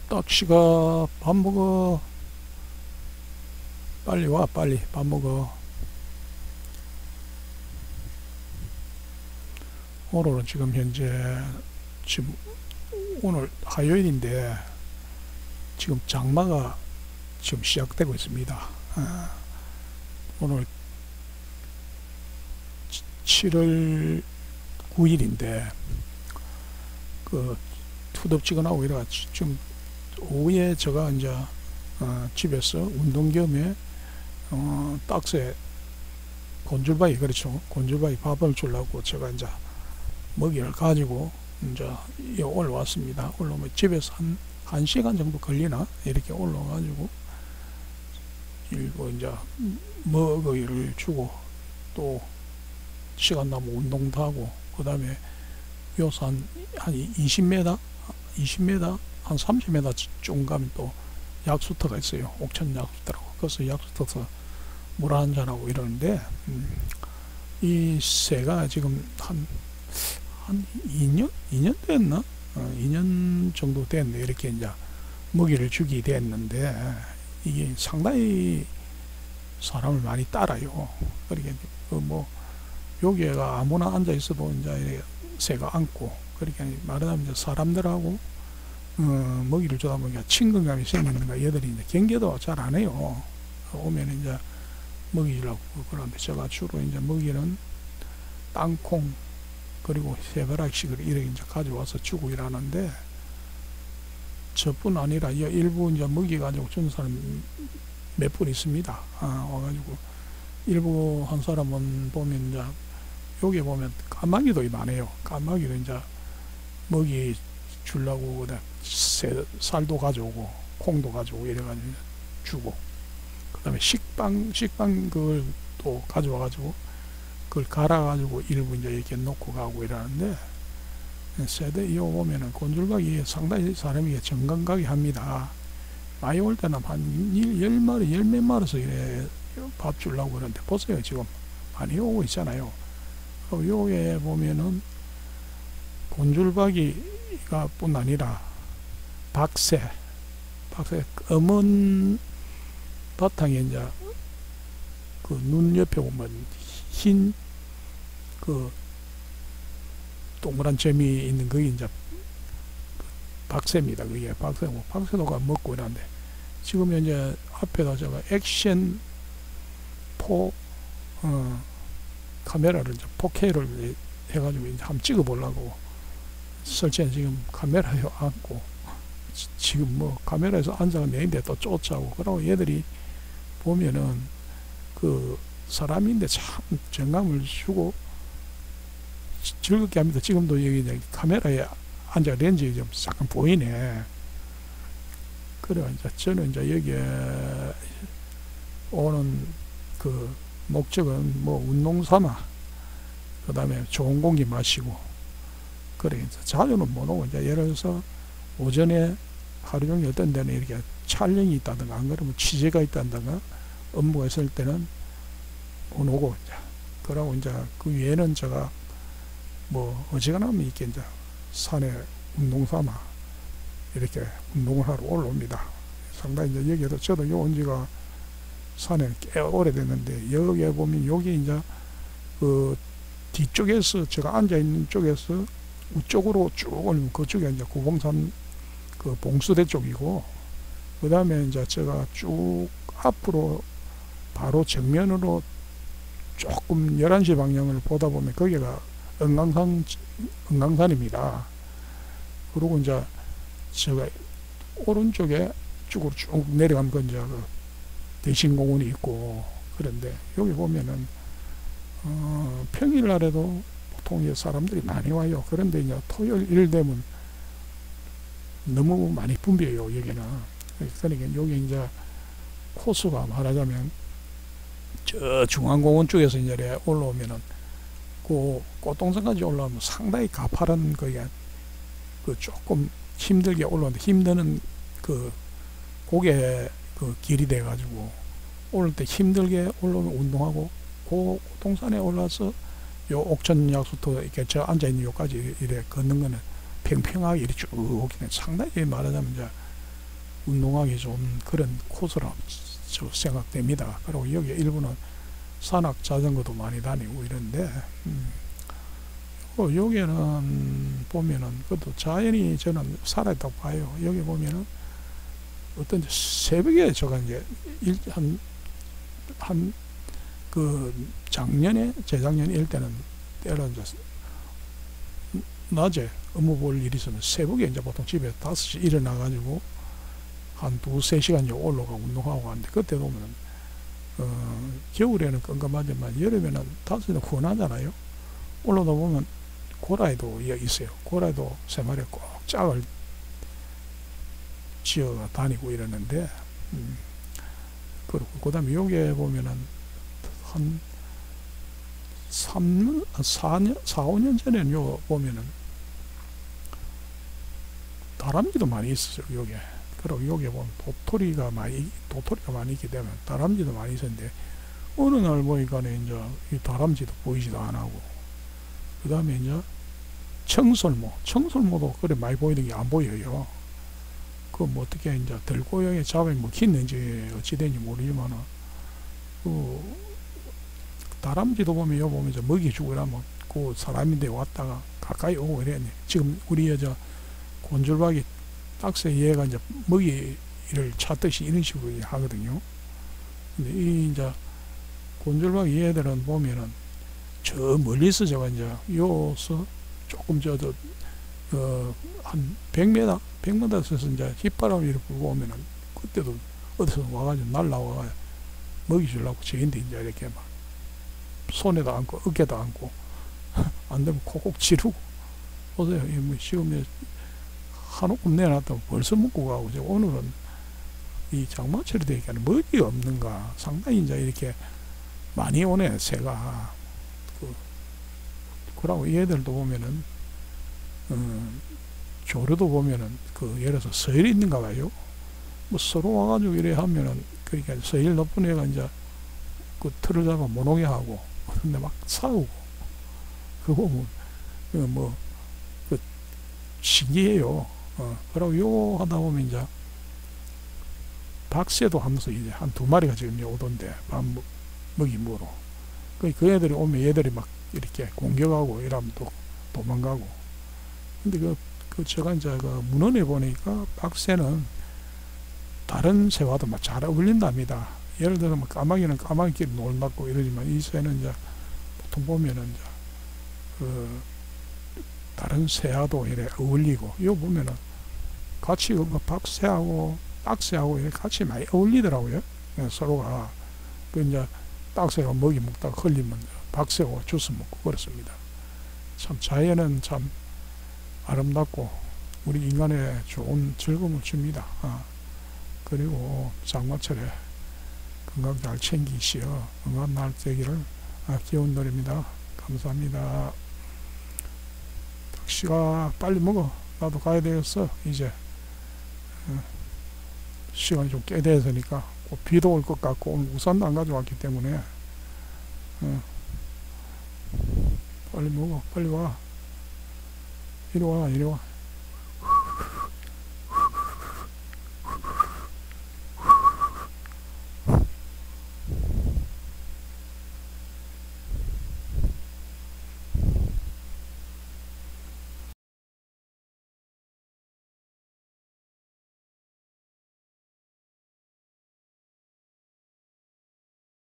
딱시가 밥 먹어. 빨리 와, 빨리 밥 먹어. 오늘은 지금 현재 지금 오늘 화요일인데 지금 장마가 지금 시작되고 있습니다. 오늘 7월 9일인데 그 투덥지근하고 이래가 지금 오후에 제가 이제 집에서 운동 겸에 딱새 곤줄바위, 그렇죠, 곤줄바위 밥을 주려고 제가 이제 먹이를 가지고 이제 올라왔습니다. 올라오면 집에서 한 시간 정도 걸리나 이렇게 올라와가지고 일부 이제 먹이를 주고 또 시간 나면 운동도 하고, 그 다음에 요새 한 20m 한 30m 쭉 가면 또 약수터가 있어요. 옥천 약수터라고. 그래서 약수터에서 물 한잔하고 이러는데 이 새가 지금 한 2년 됐나? 2년 정도 됐네. 이렇게 이제 먹이를 주게 됐는데 이게 상당히 사람을 많이 따라요. 그러니까 뭐 여기가 아무나 앉아 있어도 이제 새가 앉고, 그러니까 말하자면 이제 사람들하고 먹이를 주다 보니까 친근감이 생기는가, 얘들이 이제 경계도 잘 안 해요. 오면 이제 먹이라고. 그런데 제가 주로 이제 먹이는 땅콩 그리고 해바라기식을 이렇게 이제 가져와서 주고 일하는데, 저뿐 아니라 일부 이제 먹이 가지고 주는 사람 몇 분 있습니다. 와가지고 일부 한 사람은 보면 이제 여기 보면 까마귀도 많아요. 까마귀도 이제 먹이 주려고 쌀도 가져오고 콩도 가져오고 이래가지고 주고, 그 다음에 식빵 그걸 또 가져와가지고 그걸 갈아가지고 일부 이제 이렇게 놓고 가고 이러는데, 새들 이거 보면은 곤줄박이 상당히 사람이 정감가게 합니다. 많이 올 때는 한 10마리, 10몇 마리서 이래 밥 주려고 그러는데, 보세요. 지금 많이 오고 있잖아요. 요게 보면은 곤줄박이가 뿐 아니라 박새 검은 바탕에 이제 그 눈 옆에 보면 흰 그 동그란 점이 있는 그게 이제 박새입니다. 그게 박새고, 박새도가 먹고 이러는데, 지금 현재 앞에다 제가 액션 카메라를 이제 4K를 해가지고 이제 한번 찍어 보려고 설치한 지금 카메라에 앉고, 지금 뭐 카메라에서 앉아가 내는데 또 쫓아오고, 그러고 얘들이 보면은 그 사람인데 참 정감을 주고 즐겁게 합니다. 지금도 여기 이제 카메라에 앉아 렌즈 좀 잠깐 보이네. 그래 이제 저는 이제 여기에 오는 그 목적은 뭐 운동 삼아, 그 다음에 좋은 공기 마시고, 그래 이제 자주는 못 오고, 이제 예를 들어서 오전에 하루 종일 어떤 데는 이렇게 촬영이 있다든가, 안 그러면 취재가 있다든가 업무가 있을 때는 못 오고, 이제 그러고 이제 그 외에는 제가 뭐 어지간하면 이렇게 이제 산에 운동 삼아 이렇게 운동을 하러 올라옵니다. 상당히 이제 여기에도 저도 요 온 지가 산에 꽤 오래됐는데, 여기에 보면 여기 이제 그 뒤쪽에서 제가 앉아 있는 쪽에서 우쪽으로 쭉 올리면 그쪽에 이제 구봉산 그 봉수대 쪽이고, 그 다음에 이제 제가 쭉 앞으로 바로 정면으로 조금 11시 방향을 보다 보면 거기가 은강산입니다. 그리고 이제 제가 오른쪽에 쭉 내려가면 그 이제 그 대신공원이 있고, 그런데 여기 보면은 평일날에도 보통 사람들이 많이 와요. 그런데 이제 토요일 일 되면 너무 많이 붐벼요 여기는. 그러니까 여기 이제 코스가 말하자면 저 중앙공원 쪽에서 이제 올라오면은 그 꽃동산까지 올라오면 상당히 가파른 거에 그 조금 힘들게 올라오는데, 힘드는 그 고개 그 길이 돼 가지고 올라올 때 힘들게 올라오면 운동하고, 그 동산에 올라서 요 옥천 약수터 이렇게 저 앉아 있는 요까지 이래 걷는 거는 평평하게 이렇게 쭉 오기는 상당히 말하자면 이제 운동하기 좋은 그런 코스라 생각됩니다. 그리고 여기 일부는 산악 자전거도 많이 다니고 이런데, 여기는 보면은 그것도 자연이 저는 살아있다고 봐요. 여기 보면은 어떤 새벽에 저가 이제 그 작년에 재작년에 일 때는 때로 이제 낮에 업무 볼 일이 있으면 새벽에 이제 보통 집에 5시 일어나가지고 한 2~3시간 이제 올라가 운동하고 하는데, 그때 보면은 겨울에는 깜깜하지만 여름에는 5시는 후원하잖아요. 올라다 보면 고라이도 있어요. 고라이도 3마리 꼭 짝을 지어 다니고 이러는데, 그리고 그 다음에 여기에 보면은 한 4~5년 전에는 요 보면은 다람쥐도 많이 있었어요, 여기. 그리고 여기 보면 도토리가 많이 있기 때문에 다람쥐도 많이 있었는데, 어느 날 보니까는 이제 이 다람쥐도 보이지도 안 하고, 그 다음에 이제 청설모도 그래 많이 보이는 게 안 보여요. 그 뭐 어떻게 이제 들고양이 잡에 먹히는지 어찌된지 모르지만은, 그 다람쥐도 보면 요 보면 이제 먹이 주고 이러면 그 사람인데 왔다가 가까이 오고 이랬네. 지금 우리 여자 곤줄박이 딱새 얘가 이제 먹이를 찾듯이 이런 식으로 하거든요. 근데 이 이제 곤줄박이 얘들은 보면은 저 멀리서 저가 이제 요서 조금 한 100m에서 이제 휘바람이 이렇게 불고 오면은, 그때도 어디서 와가지고 날라와가 먹이 주려고 저인데 이제 이렇게 막 손에도 안고 어깨도 안고 안 되면 콕콕 지르고. 보세요. 뭐 지금 한 움큼 내놨다고 벌써 먹고 가고, 오늘은 이 장마철이 되니까 먹이가 없는가 상당히 이제 이렇게 많이 오네, 새가. 그러고 얘들도 보면은 조류도 보면은 예를 들어서 서열이 있는가 봐요. 뭐 서로 와가지고 이래 하면은, 그러니까 서열 높은 애가 이제 그 틀을 잡아 못 오게 하고, 근데 막 싸우고, 그거 신기해요. 그러고 요 하다 보면 이제 박새도 하면서 이제 한 2마리가 지금 오던데, 먹이 먹으러. 그 애들이 오면 얘들이 막 이렇게 공격하고 이러면 또 도망가고. 근데 제가 이제 문헌에 보니까 박새는 다른 새와도 막 잘 어울린답니다. 예를 들어 까마귀는 까마귀끼리 놀맞고 이러지만, 이 새는 이제 보통 보면은 이제 다른 새하도 이래 어울리고, 이거 보면은 같이 박새하고 딱새하고 이렇게 같이 많이 어울리더라고요. 서로가. 이제 딱새가 먹이 먹다가 흘리면 박새하고 주워 먹고 그렇습니다. 참 자연은 참 아름답고 우리 인간에 좋은 즐거움을 줍니다. 그리고 장마철에 건강 잘 챙기시어 응한 날 되기를 기원 드립니다. 감사합니다. tak시가 빨리 먹어. 나도 가야 되겠어. 이제 시간이 좀 꽤 돼서니까 비도 올 것 같고, 오늘 우산도 안 가져왔기 때문에 빨리 먹어. 빨리 와. 이리 와.